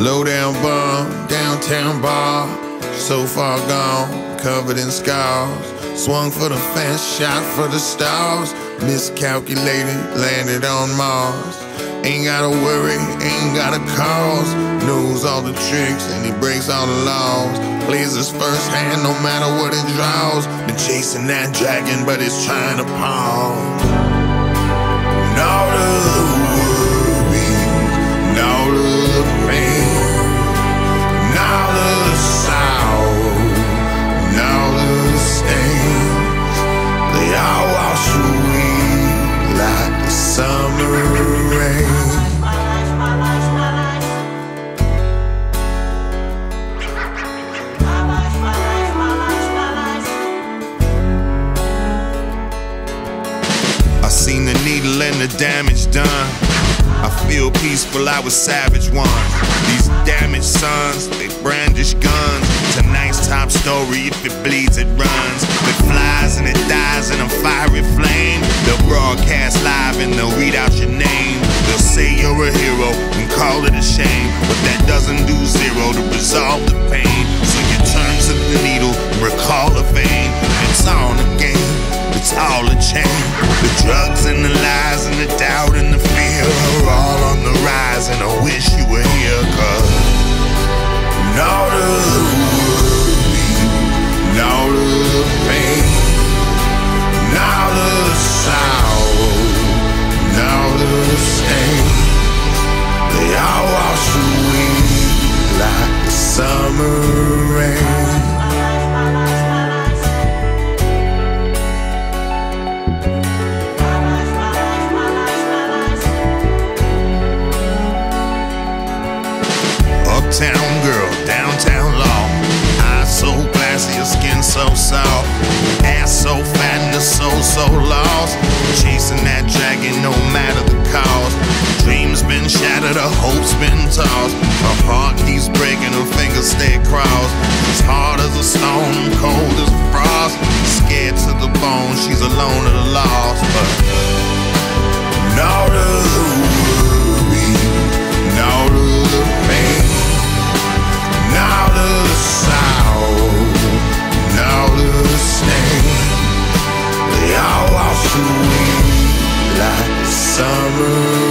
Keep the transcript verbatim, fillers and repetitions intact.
Low down bum, downtown bar, so far gone, covered in scars. Swung for the fence, shot for the stars. Miscalculated, landed on Mars. Ain't gotta worry, ain't gotta cause. Knows all the tricks and he breaks all the laws. Plays his first hand no matter what it draws. Been chasing that dragon but it's trying to pause. And all of the worry, and all of the pain, and all of the sorrow, and all of the stains, they all wash away like the summer rain. I seen the needle and the damage done. I feel peaceful, I was savage one. These damaged sons, they brandish guns. Tonight's top story, if it bleeds, it runs. It flies and it dies in a fiery flame. They'll broadcast live and they'll read out your name. They'll say you're a hero and call it a shame, but that doesn't do zero to resolve the pain. So you turn to the needle and recall the vein. It's all a game, it's all a chain. The drugs and the lies and the doubt and the fear are all on the rise, and I wish you were here, cause and all of the worry, and all of the pain, and all of the sorrow, and all of the stain, they all wash away like the summer rain. Uptown girl, downtown law. Eyes so glassy, her skin so soft. Ass so fat and her soul so lost. Chasing that dragon no matter the cost. Dreams been shattered, her hopes been tossed. Her heart keeps breaking, her fingers stay crossed. As hard as a stone, cold as frost. Scared to the bone, she's alone at a loss. But and all of the worry, and all of the pain, and all of the sorrow, and all of the stain, they all wash away like the summer